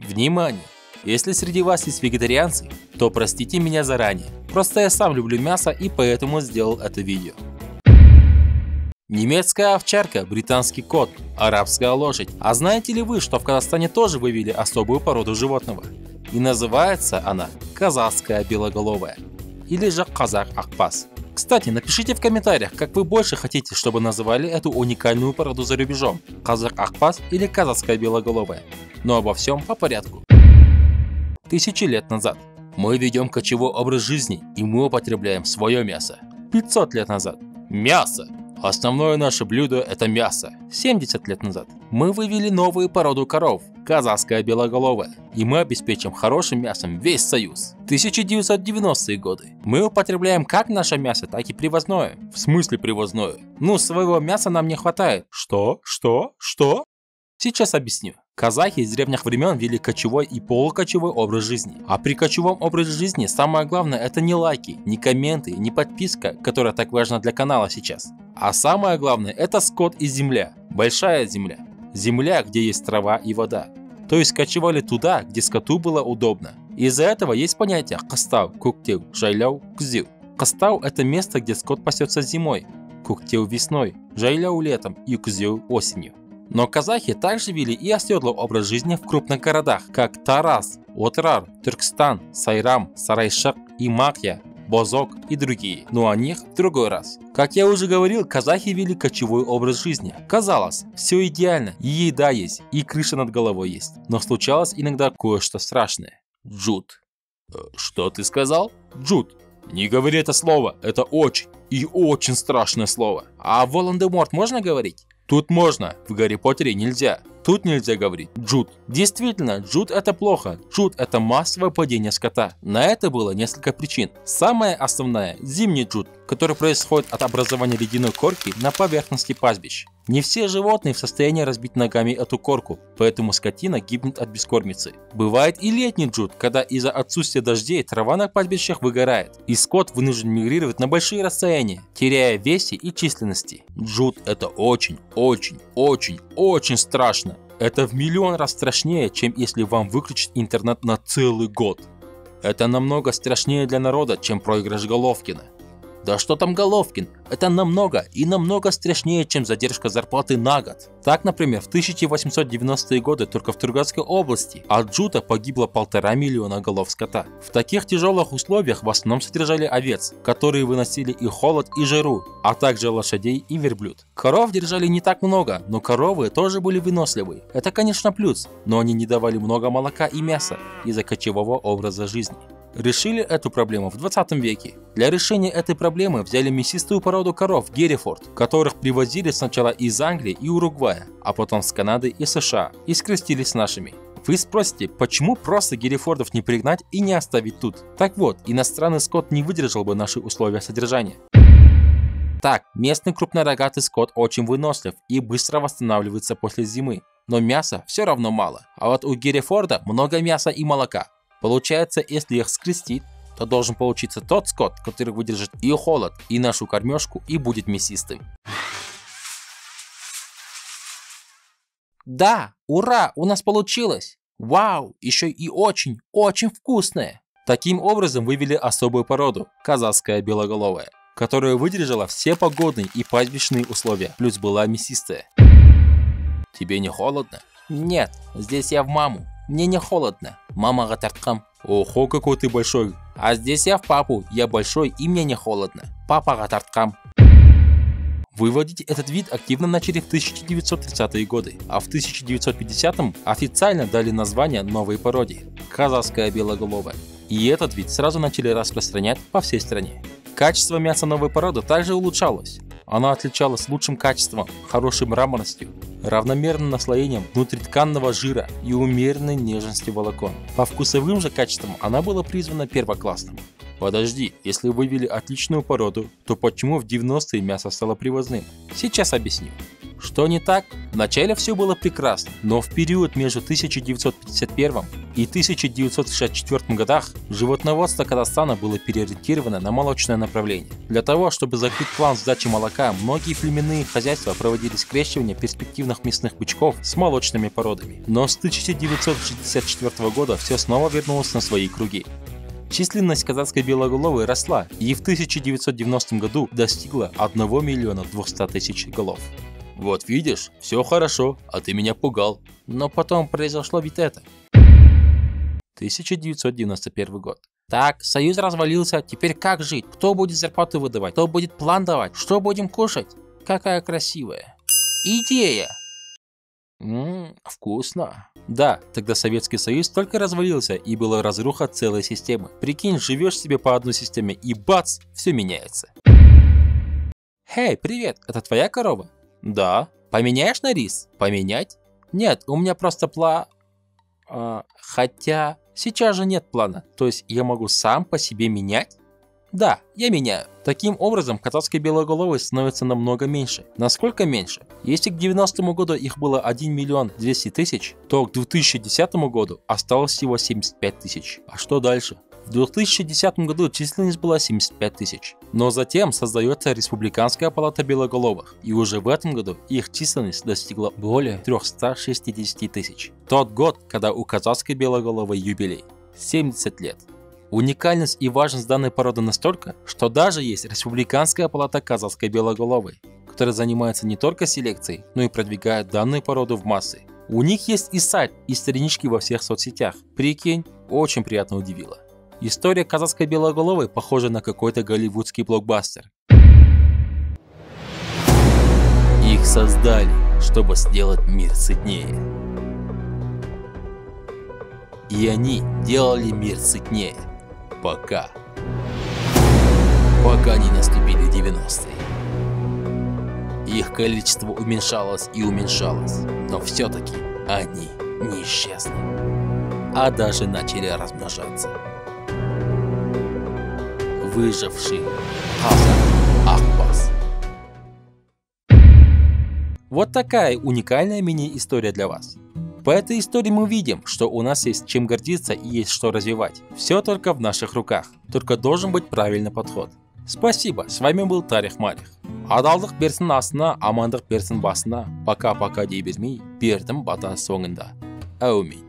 Внимание! Если среди вас есть вегетарианцы, то простите меня заранее. Просто я сам люблю мясо и поэтому сделал это видео. Немецкая овчарка, британский кот, арабская лошадь. А знаете ли вы, что в Казахстане тоже вывели особую породу животного? И называется она казахская белоголовая. Или же казах акпас. Кстати, напишите в комментариях, как вы больше хотите, чтобы называли эту уникальную породу за рубежом. Казах акпас или казахская белоголовая. Но обо всем по порядку. Тысячи лет назад мы ведем кочевой образ жизни, и мы употребляем свое мясо. 500 лет назад мясо. Основное наше блюдо – это мясо. 70 лет назад мы вывели новую породу коров – казахская белоголовая, и мы обеспечим хорошим мясом весь союз. 1990-е годы мы употребляем как наше мясо, так и привозное. В смысле привозное? Ну, своего мяса нам не хватает. Что? Сейчас объясню. Казахи с древних времен вели кочевой и полукочевой образ жизни. А при кочевом образе жизни самое главное – это не лайки, не комменты, не подписка, которая так важна для канала сейчас. А самое главное – это скот и земля. Большая земля. Земля, где есть трава и вода. То есть кочевали туда, где скоту было удобно. Из-за этого есть понятие «кыстау», «куктеу», «жайляу», «кзю». Кыстау – это место, где скот пасется зимой, «куктеу» – весной, «жайляу» – летом и «кзю» – осенью. Но казахи также вели и оседлый образ жизни в крупных городах, как Тарас, Отрар, Түркістан, Сайрам, Сарайшық и Макья, Бозок и другие, но о них в другой раз. Как я уже говорил, казахи вели кочевой образ жизни. Казалось, все идеально, и еда есть, и крыша над головой есть. Но случалось иногда кое-что страшное. Джут. Что ты сказал? Джут. Не говори это слово, это очень и очень страшное слово. А Волан-де-Морт можно говорить? Тут можно, в Гарри Поттере нельзя. Тут нельзя говорить джут. Действительно, джут это плохо. Джут это массовое падение скота. На это было несколько причин. Самая основная – зимний джут, который происходит от образования ледяной корки на поверхности пастбищ. Не все животные в состоянии разбить ногами эту корку, поэтому скотина гибнет от бескормицы. Бывает и летний джут, когда из-за отсутствия дождей трава на пастбищах выгорает, и скот вынужден мигрировать на большие расстояния, теряя в весе и численности. Джут это очень страшно. Это в миллион раз страшнее, чем если вам выключить интернет на целый год. Это намного страшнее для народа, чем проигрыш Головкина. Да что там Головкин? Это намного страшнее, чем задержка зарплаты на год. Так, например, в 1890-е годы только в Тургенской области от джута погибло 1,5 миллиона голов скота. В таких тяжелых условиях в основном содержали овец, которые выносили и холод, и жару, а также лошадей и верблюд. Коров держали не так много, но коровы тоже были выносливые. Это, конечно, плюс, но они не давали много молока и мяса из-за кочевого образа жизни. Решили эту проблему в 20 веке. Для решения этой проблемы взяли мясистую породу коров Герефорд, которых привозили сначала из Англии и Уругвая, а потом с Канады и США, и скрестили с нашими. Вы спросите, почему просто Герефордов не пригнать и не оставить тут? Так вот, иностранный скот не выдержал бы наши условия содержания. Так, местный крупнорогатый скот очень вынослив и быстро восстанавливается после зимы, но мяса все равно мало, а вот у Герефорда много мяса и молока. Получается, если их скрестить, то должен получиться тот скот, который выдержит и холод, и нашу кормежку, и будет мясистым. Да, ура, у нас получилось! Вау, еще и очень вкусное! Таким образом вывели особую породу – казахская белоголовая, которая выдержала все погодные и пастбищные условия, плюс была мясистая. Тебе не холодно? Нет, здесь я в маму. Мне не холодно. Мамаға тартқам. Ого, какой ты большой. А здесь я в папу. Я большой и мне не холодно. Папаға тартқам. Выводить этот вид активно начали в 1930-е годы, а в 1950-м официально дали название новой породе – казахская белоголовая. И этот вид сразу начали распространять по всей стране. Качество мяса новой породы также улучшалось. Она отличалась лучшим качеством, хорошей мраморностью, равномерным наслоением внутритканного жира и умеренной нежностью волокон. По вкусовым же качествам она была призвана первоклассным. Подожди, если вывели отличную породу, то почему в 90-е мясо стало привозным? Сейчас объясню. Что не так? Вначале все было прекрасно, но в период между 1951 и 1964 годах животноводство Казахстана было переориентировано на молочное направление. Для того, чтобы закрыть план сдачи молока, многие племенные хозяйства проводили скрещивание перспективных мясных бычков с молочными породами. Но с 1964 года все снова вернулось на свои круги. Численность казахской белоголовой росла и в 1990 году достигла 1 миллиона 200 тысяч голов. Вот видишь, все хорошо, а ты меня пугал. Но потом произошло ведь это. 1991 год. Так, союз развалился, теперь как жить? Кто будет зарплату выдавать? Кто будет план давать? Что будем кушать? Какая красивая идея! Вкусно. Да, тогда Советский Союз только развалился и была разруха целой системы. Прикинь, живешь себе по одной системе и бац, все меняется. Хей, привет, это твоя корова? Да. Поменяешь на рис? Поменять? Нет, у меня просто хотя сейчас же нет плана, то есть я могу сам по себе менять? Да, я меняю. Таким образом, казахской белоголовой становится намного меньше. Насколько меньше? Если к 90-му году их было 1 миллион 200 тысяч, то к 2010 году осталось всего 75 тысяч. А что дальше? В 2010 году численность была 75 тысяч. Но затем создается Республиканская палата белоголовых, и уже в этом году их численность достигла более 360 тысяч. Тот год, когда у казахской белоголовой юбилей – 70 лет. Уникальность и важность данной породы настолько, что даже есть Республиканская палата казахской белоголовой, которая занимается не только селекцией, но и продвигает данную породу в массы. У них есть и сайт, и странички во всех соцсетях. Прикинь, очень приятно удивило. История казахской белоголовой похожа на какой-то голливудский блокбастер. Их создали, чтобы сделать мир сытнее. И они делали мир сытнее. Пока не наступили 90-е. Их количество уменьшалось и уменьшалось, но все-таки они не исчезли, а даже начали размножаться. Выживший Казах Акбас. Вот такая уникальная мини-история для вас. По этой истории мы видим, что у нас есть чем гордиться и есть что развивать. Все только в наших руках, только должен быть правильный подход. Спасибо, с вами был Тарих Марих. Адалдық берсін астына, амандық берсін басына. Пока-пока дей бермей, бердім бата соңында. Әумин.